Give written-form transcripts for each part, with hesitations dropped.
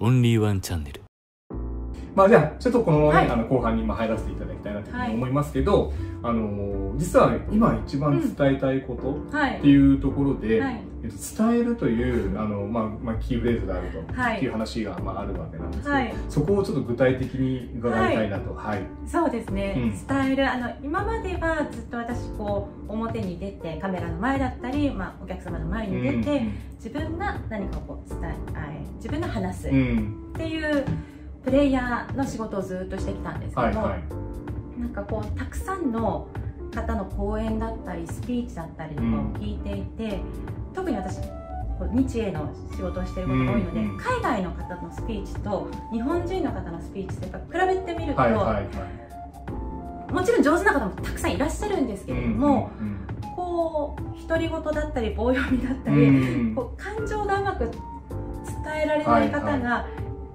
オンリーワンチャンネル。 まあじゃあちょっとこの、ね、 はい、 後半に入らせていただきたいなというふうに思いますけど、実は、ね、今一番伝えたいことっていうところで、伝えるというキーフレーズがあると、っていう話が、あるわけなんですけど、そこをちょっと具体的に伺いたいなと。 そうですね、伝える今まではずっと私表に出てカメラの前だったり、お客様の前に出て、自分が何かを自分が話すっていうプレイヤーの仕事をずっとしてきたんですけども、なんかたくさんの方の講演だったりスピーチだったりとかを聞いていて、特に私日英の仕事をしていることが多いので、海外の方のスピーチと日本人の方のスピーチと比べてみると、もちろん上手な方もたくさんいらっしゃるんですけれども、独り言だったり棒読みだったり、感情がうまく伝えられない方が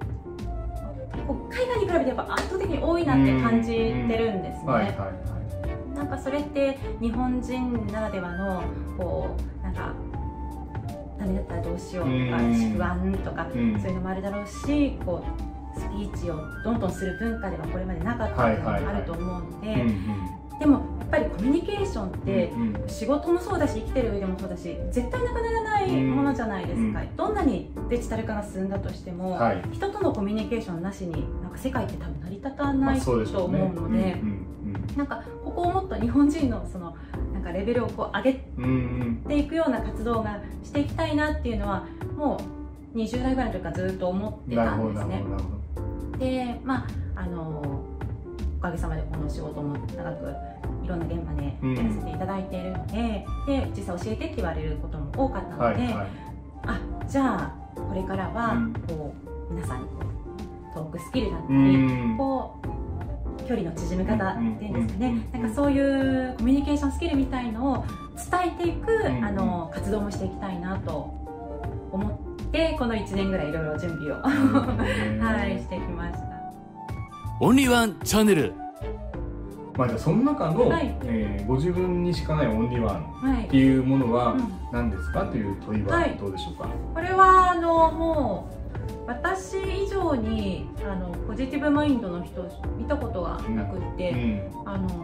海外に比べてやっぱ圧倒的に多いなって感じてるんですね。なんかそれって日本人ならではのなんかダメだったらどうしようとか不安とかそういうのもあるだろうし、スピーチをどんどんする文化ではこれまでなかったっていうのがあると思うので、でもやっぱりコミュニケーションって仕事もそうだし生きてる上でもそうだし絶対なくならないものじゃないですか。どんなにデジタル化が進んだとしても、人とのコミュニケーションなしになんか世界って多分成り立たないと思うので、なんかここをもっと日本人のそのなんかレベルを上げていくような活動がしていきたいなっていうのはもう20代ぐらいの時からずっと思ってたんですね。でおかげさまでこの仕事も長くいろんな現場でやらせていただいているので、実際教えてって言われることも多かったので、じゃあこれからは皆さんにトークスキルだったり、距離の縮め方っていうんですかね、なんかそういうコミュニケーションスキルみたいのを伝えていく活動もしていきたいなと思ってこの1年ぐらいいろいろ準備をしてきました。 オンリーワンチャンネル。 じゃあその中の、ご自分にしかないオンリーワンっていうものは何ですかという問いはどうでしょうか。 これはもう私以上にポジティブマインドの人見たことがなくって、なんか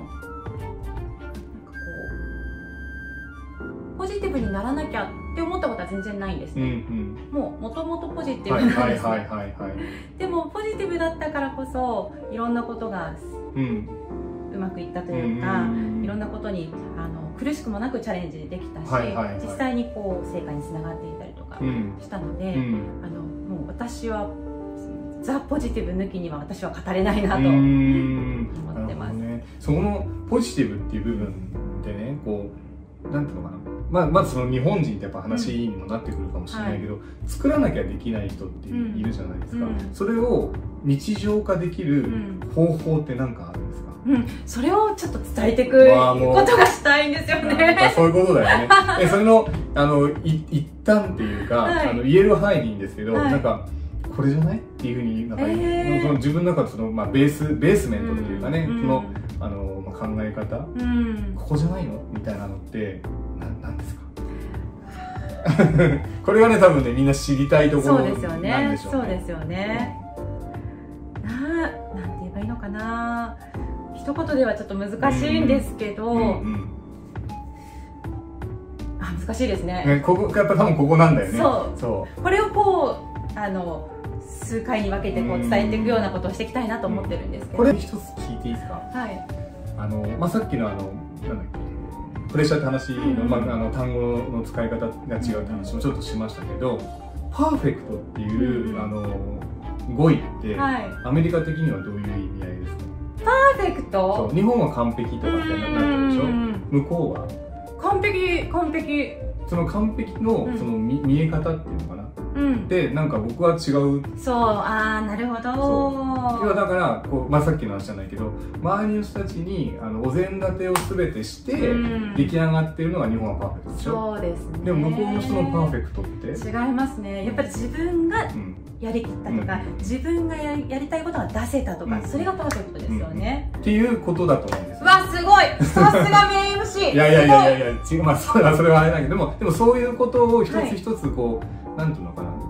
ポジティブにならなきゃって思ったことは全然ないんですね。もともとポジティブなんですね。でもポジティブだったからこそいろんなことがうまくいったというか、いろんなことに苦しくもなくチャレンジできたし、実際に成果につながっていたりとかしたので、もう私はザ・ポジティブ抜きには私は語れないなと思ってます。 そのポジティブっていう部分でね、なんていうのかな、まずその日本人ってやっぱ話にもなってくるかもしれないけど、作らなきゃできない人っているじゃないですか。それを日常化できる方法って何かあるんですか。 それをちょっと伝えていくことがしたいんですよね。 そういうことだよね。それの一旦っていうか、言える範囲でいいんですけど、なんかこれじゃないっていうふうになんか、その自分の中でそのベースメントっていうかね、その考え方、ここじゃないのみたいなのって何ですか。これはね多分ねみんな知りたいところなんでしょうね。 そうですよね。なんて言えばいいのかな。一言ではちょっと難しいんですけど、難しいですね。 ここやっぱ多分ここなんだよね。 これを数回に分けて伝えていくようなことをしていきたいなと思ってるんですけど。 これ一つ聞いていいですか。さっきのなんだっけプレッシャーって話の単語の使い方が違うって話もちょっとしましたけど、パーフェクトっていう語彙ってアメリカ的にはどういう意味合いですか。 パーフェクト。 日本は完璧とかってなってるでしょ。向こうは完璧。 その完璧のその見え方っていうのかな。でなんか僕は違う。 なるほど。 要はだからさっきの話じゃないけど、周りの人たちにお膳立てを全てして出来上がってるのが日本はパーフェクトでしょ。 そうですね。 でも向こうの人のパーフェクトって違いますね。やっぱり自分がやりきったとか、自分がやりたいことが出せたとか、それがパーフェクトですよね。 っていうことだと思うんですよ。 すごい。さすが名 MC。 いや違う、それはあれだけど、でもそういうことを一つ一つなんていうのかな、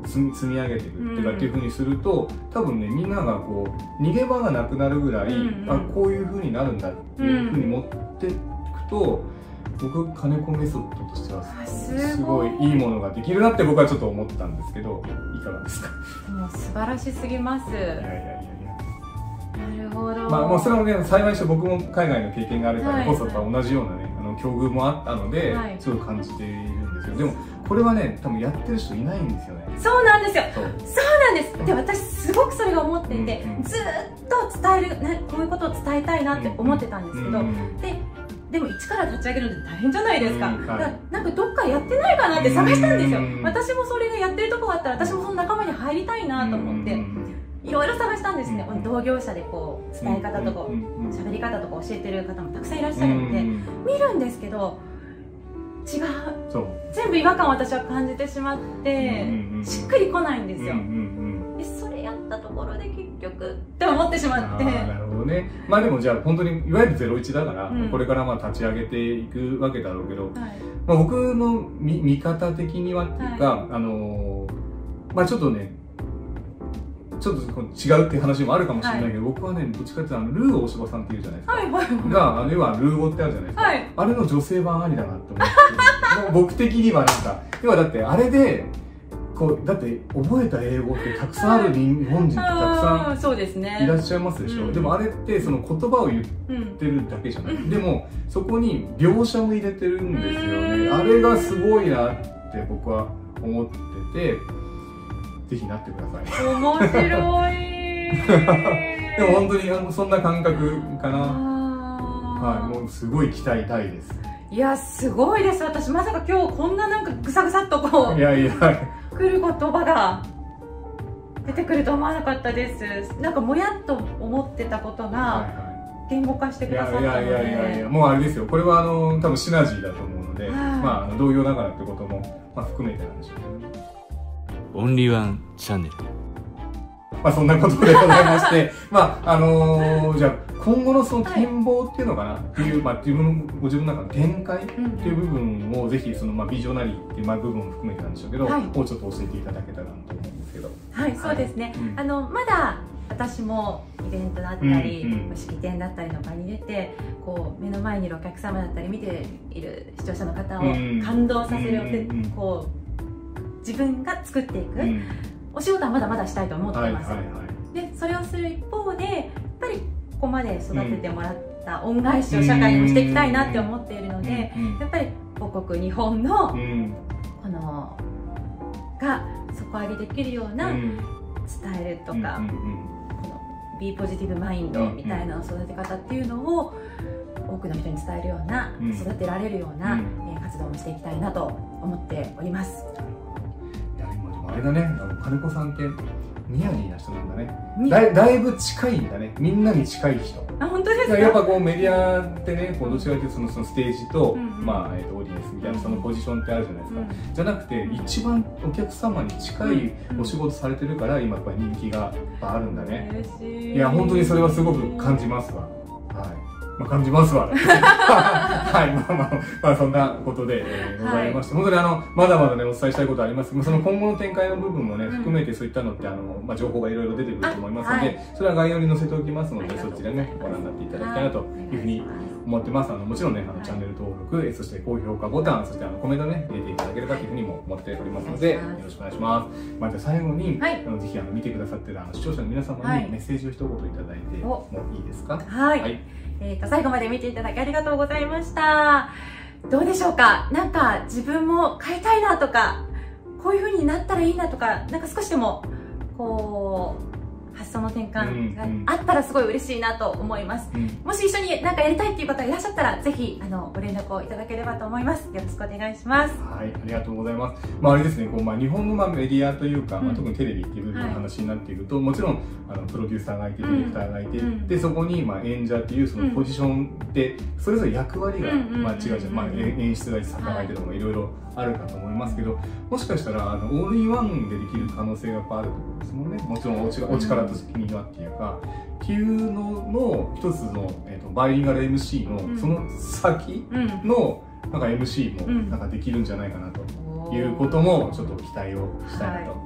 積み上げていくっていうふうにすると、多分ねみんながこう逃げ場がなくなるぐらい、あこういうふうになるんだっていうふうに持っていくと、僕金子メソッドとしてはすごいいいものができるなって僕はちょっと思ったんですけど、いかがですか？ もう素晴らしすぎます。いやいやいやいや、なるほど。 まあもうそれもね幸いして僕も海外の経験があるからこそ同じようなね境遇もあったので、すごい感じているんですよ。でもこれはね多分やってる人いないんですよね。 そうなんですよ。そうなんです。で私すごくそれが思っていて、ずっと伝えるこういうことを伝えたいなって思ってたんですけど、でも一から立ち上げるのって大変じゃないですか。だからなんかどっかやってないかなって探したんですよ。私もそれがやってるとこがあったら私もその仲間に入りたいなと思っていろいろ探したんですね。同業者でこう伝え方とか喋り方とか教えてる方もたくさんいらっしゃるので見るんですけど、違う、全部違和感を私は感じてしまってしっくりこないんですよ。でそれやったところで結局って思ってしまって。 なるほどね。まあでもじゃあ本当にいわゆる01だから、これからまあ立ち上げていくわけだろうけど、まあ僕の見方的にはっていうか、まあちょっとねちょっと違うっていう話もあるかもしれないけど、僕はねどっちかっていうとルー大柴さんっていうじゃないですか、が要はルー語ってあるじゃないですか、あれの女性版ありだなって思って僕的にはなんか要はだってあれでこうだって覚えた英語ってたくさんある日本人ってたくさんいらっしゃいますでしょ。でもあれってその言葉を言ってるだけじゃない、でもそこに描写も入れてるんですよね。あれがすごいなって僕は思ってて、ぜひなってください。 面白い。 でも本当にそんな感覚かな。はい、もうすごい期待大です。 いやすごいです。私まさか今日こんななんかぐさぐさっとこう来る言葉が出てくると思わなかったです。なんかもやっと思ってたことが言語化してくださったので、 いやもうあれですよ。これは多分シナジーだと思うので、まあ同様ながらってこともまあ含めてなんでしょうね。 オンリーワンチャンネル。 まあそんなことでございまして、まあじゃあ今後のその展望っていうのかなっていう、まあご自分の中の展開っていう部分をぜひそのビジョナリーっていう部分も含めてなんでしょうけど、もうちょっと教えていただけたらなと思うんですけど。 はい、そうですね。まだ私もイベントだったり式典だったりの場に出てこう目の前にいるお客様だったり見ている視聴者の方を感動させるこう自分が作っていくお仕事はまだまだしたいと思っています。でそれをする一方でやっぱりここまで育ててもらった恩返しを社会にもしていきたいなって思っているので、やっぱり母国日本のこのが底上げできるような伝えるとかこのBeポジティブマインドみたいな育て方っていうのを多くの人に伝えるような育てられるような活動をしていきたいなと思っております。 あれだね、金子さんってニヤリな人なんだね。だいぶ近いんだね。みんなに近い人。 あ、本当ですか。 やっぱこうメディアってね、こうどちらかというとそのステージとまあオーディエンスみたいなそのポジションってあるじゃないですか。じゃなくて一番お客様に近いお仕事されてるから今やっぱり人気があるんだね。いや本当にそれはすごく感じますわ。はい。まあ感じますわ。はい、まあそんなことでございまして、本当にまだまだねお伝えしたいことあります。その今後の展開の部分もね含めてそういったのってまあ情報がいろいろ出てくると思いますので、それは概要に載せておきますのでそっちでねご覧になっていただきたいなというふうに思ってます。もちろんねチャンネル登録、そして高評価ボタン、そしてコメントね入れていただければというふうにも思っておりますのでよろしくお願いします。また最後にぜひ見てくださってる視聴者の皆様にメッセージを一言いただいてもいいですか。 はい。最後まで見ていただきありがとうございました。どうでしょうか。なんか自分も変えたいなとかこういう風になったらいいなとか、なんか少しでもこう発想の転換があったらすごい嬉しいなと思います。もし一緒に何かやりたいっていう方がいらっしゃったらぜひご連絡をいただければと思います。よろしくお願いします。 はい、ありがとうございます。あれですね、日本のメディアというか、特にテレビっていう部分の話になっていると、もちろんプロデューサーがいてディレクターがいて、でそこに演者っていうそのポジションでそれぞれ役割が違うじゃん。演出が作家がいてとかいろいろあるかと思いますけど、もしかしたらオールインワンでできる可能性がやっぱあるところですもんね。もちろんお力と責任はっていうかっていうのの一つの、バイリンガル MC のその先のなんか MC もなんかできるんじゃないかなということもちょっと期待をしたいなと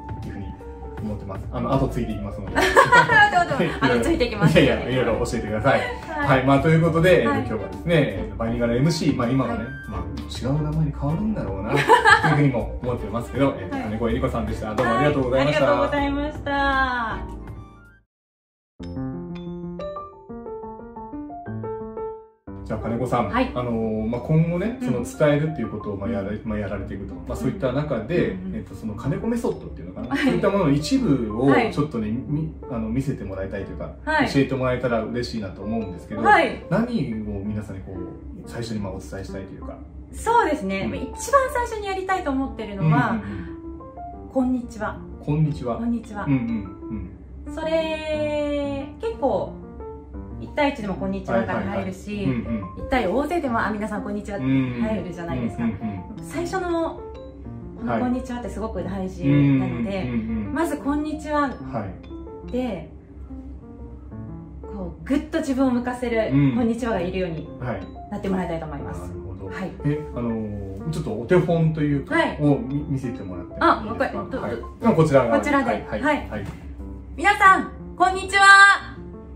いうふうに思ってます。後ついていきますので。 ついていきます。 いやいろいろ教えてください。はい、まあということで、今日はですね、バイリンガル MC、まあ今はね、まあ違う名前に変わるんだろうなというふうにも思ってますけど、金子恵理子さんでした。どうもありがとうございました。 ありがとうございました。 じゃあ金子さん、まあ、今後ね、その伝えるっていうことをやられていくと、まあ、そういった中で、その金子メソッドっていうのかな、そういったものの一部をちょっとね、見せてもらいたいというか、教えてもらえたら嬉しいなと思うんですけど、何を皆さんにこう最初にお伝えしたいというか。 そうですね、一番最初にやりたいと思ってるのは、こんにちは。 こんにちは。 こんにちは。それ結構1対1でもこんにちはから入るし、1対大勢でも皆さんこんにちはって入るじゃないですか。最初のこのこんにちはってすごく大事なので、まずこんにちはでこうぐっと自分を向かせるこんにちはがいるようになってもらいたいと思います。なるほど。 ちょっとお手本というかを見せてもらっていいですか。こちらこちらで、皆さんこんにちは。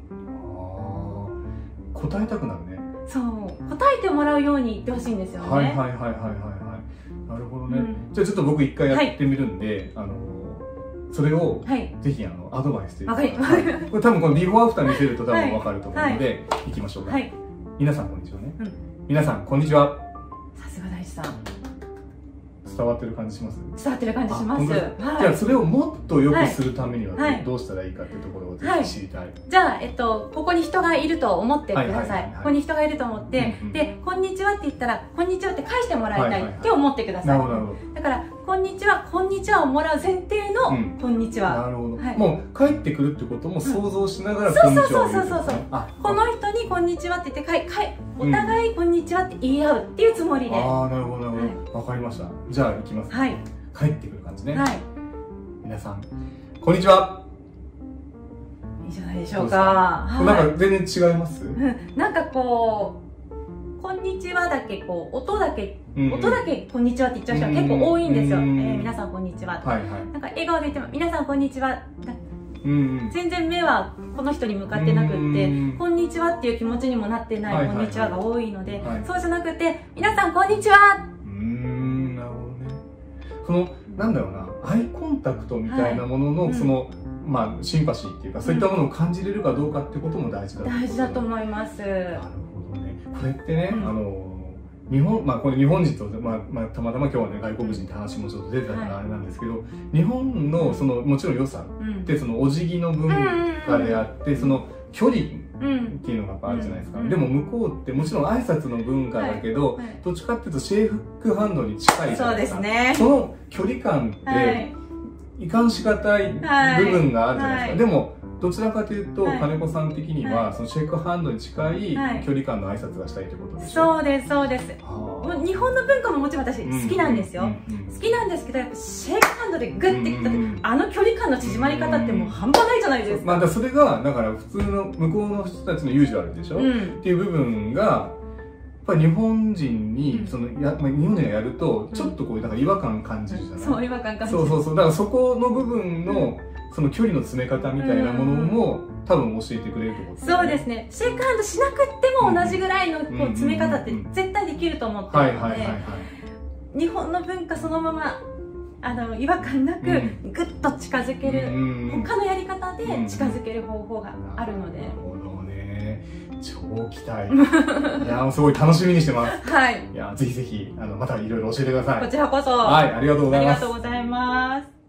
答えたくなるね。 そう、答えてもらうように言ってほしいんですよね。 なるほどね。じゃあちょっと僕一回やってみるんで、それをぜひアドバイスというか、これ多分このビフォーアフター見せると多分わかると思うので、いきましょうか。皆さんこんにちはね。皆さんこんにちは。 さすが大地さん。 伝わってる感じします？ 伝わってる感じします。 じゃあそれをもっと良くするためにはどうしたらいいかっていうところをぜひ知りたい。 じゃあここに人がいると思ってください。ここに人がいると思って、でこんにちはって言ったらこんにちはって返してもらいたいって思ってください。だからこんにちはをもらう前提のこんにちは。 なるほど。もう帰ってくるってことも想像しながらこんにちはを言う。そう。 この人にこんにちはって言ってお互いこんにちはって言い合うっていうつもりで。 ああ、なるほどなるほど。わかりました。じゃあ行きます。帰ってくる感じね。皆さんこんにちは。 いいじゃないでしょうか。 なんか全然違います？ なんかこうこんにちはだけこう音だけこんにちはって言っちゃう人は結構多いんですよ。皆さんこんにちは。なんか笑顔で言っても皆さんこんにちは。全然目はこの人に向かってなくってこんにちはっていう気持ちにもなってないこんにちはが多いので、そうじゃなくて皆さんこんにちは。 なるほどね。そのなんだろうな、アイコンタクトみたいなもののそのまあシンパシーっていうかそういったものを感じれるかどうかってことも大事だと思います。なるほどね。これってね、これ日本人と、たまたま今日はね外国人って話もちょっと出てたからあれなんですけど、日本のそのもちろん良さってそのお辞儀の文化であって、その距離っていうのがあるじゃないですか。でも向こうってもちろん挨拶の文化だけど、どっちかっていうとシェイクハンドに近いじゃないですか。その距離感っていかんしがたい部分があるじゃないですか。でもどちらかというと金子さん的にはそのシェイクハンドに近い距離感の挨拶がしたいということでしょ。 そうですそうです。日本の文化ももちろん私好きなんですよ。好きなんですけど、やっぱシェイクハンドでグッていった時距離感の縮まり方ってもう半端ないじゃないですか。 それがだから普通の向こうの人たちのユージュアルでしょ、っていう部分がやっぱり日本人に日本人がやるとちょっとこうなんか違和感感じるじゃない。 そう、違和感感じる。 そうだからそこの部分のその距離の詰め方みたいなものも多分教えてくれるってことですね。そうですね。 シェイクハンドしなくても同じぐらいのこう詰め方って絶対できると思ってるので、日本の文化そのまま違和感なくぐっと近づける他のやり方で近づける方法があるので。なるほどね。超期待。いや、すごい楽しみにしてます。いや、ぜひぜひまたいろいろ教えてください。 こちらこそ。 ありがとうございます。 ありがとうございます。